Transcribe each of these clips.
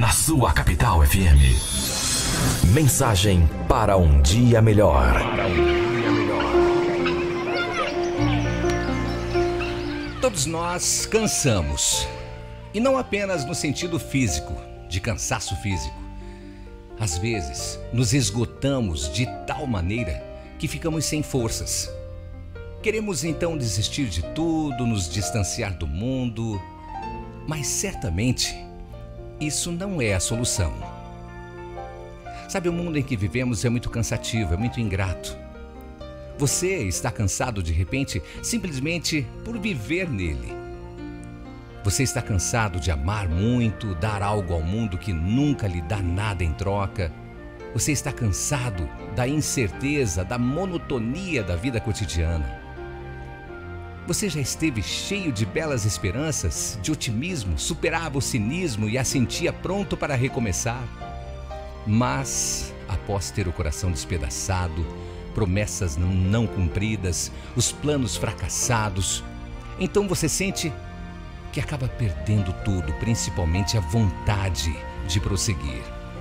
na sua capital FM. Mensagem para um dia melhor. Todos nós cansamos. E não apenas no sentido físico, de cansaço físico. Às vezes, nos esgotamos de tal maneira que ficamos sem forças. Queremos então desistir de tudo, nos distanciar do mundo, mas certamente isso não é a solução. Sabe, o mundo em que vivemos é muito cansativo, é muito ingrato. Você está cansado de repente simplesmente por viver nele. Você está cansado de amar muito, dar algo ao mundo que nunca lhe dá nada em troca. Você está cansado da incerteza, da monotonia da vida cotidiana. Você já esteve cheio de belas esperanças, de otimismo, superava o cinismo e a sentia pronto para recomeçar. Mas, após ter o coração despedaçado, promessas não cumpridas, os planos fracassados, então você sente que acaba perdendo tudo, principalmente a vontade de prosseguir.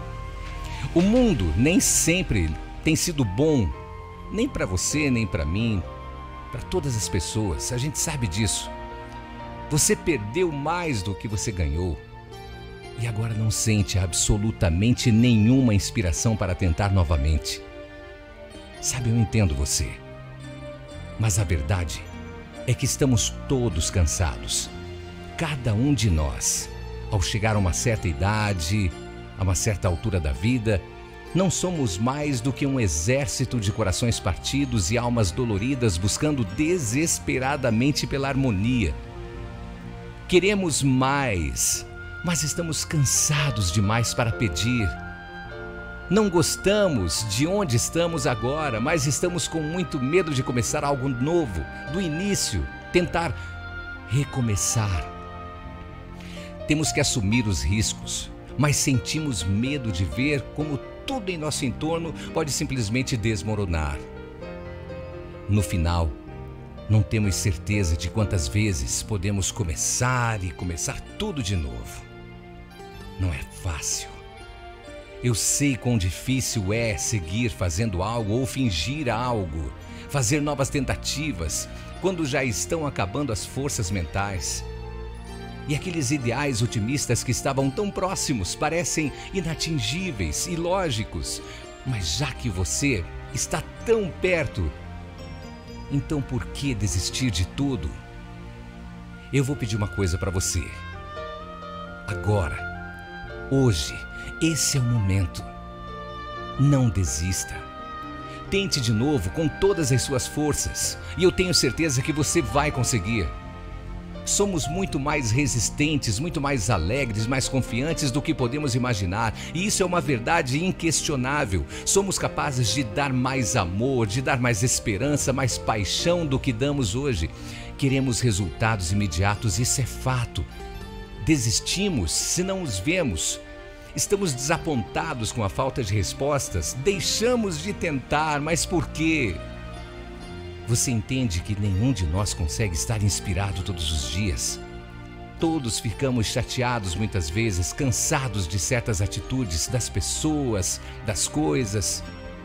O mundo nem sempre tem sido bom, nem para você, nem para mim, para todas as pessoas, a gente sabe disso. Você perdeu mais do que você ganhou e agora não sente absolutamente nenhuma inspiração para tentar novamente. Sabe, eu entendo você, mas a verdade é que estamos todos cansados. Cada um de nós, ao chegar a uma certa idade, a uma certa altura da vida, não somos mais do que um exército de corações partidos e almas doloridas buscando desesperadamente pela harmonia. Queremos mais, mas estamos cansados demais para pedir. Não gostamos de onde estamos agora, mas estamos com muito medo de começar algo novo, do início, tentar recomeçar. Temos que assumir os riscos, mas sentimos medo de ver como tudo em nosso entorno pode simplesmente desmoronar. No final, não temos certeza de quantas vezes podemos começar e começar tudo de novo. Não é fácil. Eu sei quão difícil é seguir fazendo algo ou fingir algo, fazer novas tentativas, quando já estão acabando as forças mentais. E aqueles ideais otimistas que estavam tão próximos parecem inatingíveis, ilógicos. Mas já que você está tão perto, então por que desistir de tudo? Eu vou pedir uma coisa para você. Agora, hoje, esse é o momento. Não desista. Tente de novo com todas as suas forças. E eu tenho certeza que você vai conseguir. Somos muito mais resistentes, muito mais alegres, mais confiantes do que podemos imaginar. E isso é uma verdade inquestionável. Somos capazes de dar mais amor, de dar mais esperança, mais paixão do que damos hoje. Queremos resultados imediatos, isso é fato. Desistimos se não os vemos. Estamos desapontados com a falta de respostas. Deixamos de tentar, mas por quê? Você entende que nenhum de nós consegue estar inspirado todos os dias? Todos ficamos chateados muitas vezes, cansados de certas atitudes das pessoas, das coisas.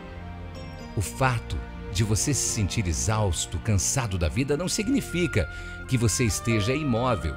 O fato de você se sentir exausto, cansado da vida, não significa que você esteja imóvel.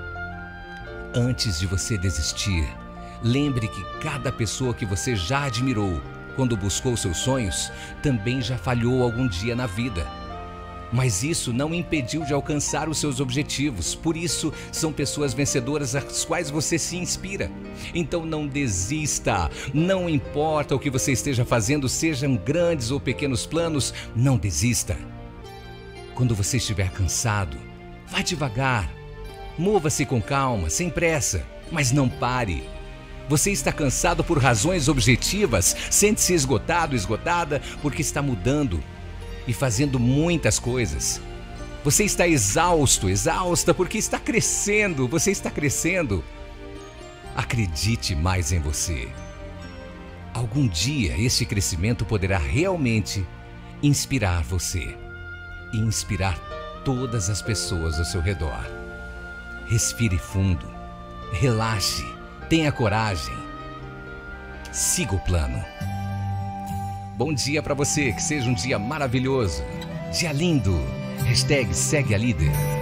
Antes de você desistir, lembre que cada pessoa que você já admirou, quando buscou seus sonhos, também já falhou algum dia na vida. Mas isso não impediu de alcançar os seus objetivos. Por isso, são pessoas vencedoras às quais você se inspira. Então não desista. Não importa o que você esteja fazendo, sejam grandes ou pequenos planos, não desista. Quando você estiver cansado, vá devagar. Mova-se com calma, sem pressa, mas não pare. Você está cansado por razões objetivas, sente-se esgotado, esgotada, porque está mudando e fazendo muitas coisas. Você está exausto, exausta, porque está crescendo, você está crescendo. Acredite mais em você. Algum dia esse crescimento poderá realmente inspirar você e inspirar todas as pessoas ao seu redor. Respire fundo, relaxe, tenha coragem, siga o plano. Bom dia para você, que seja um dia maravilhoso, dia lindo. Hashtag segue a líder.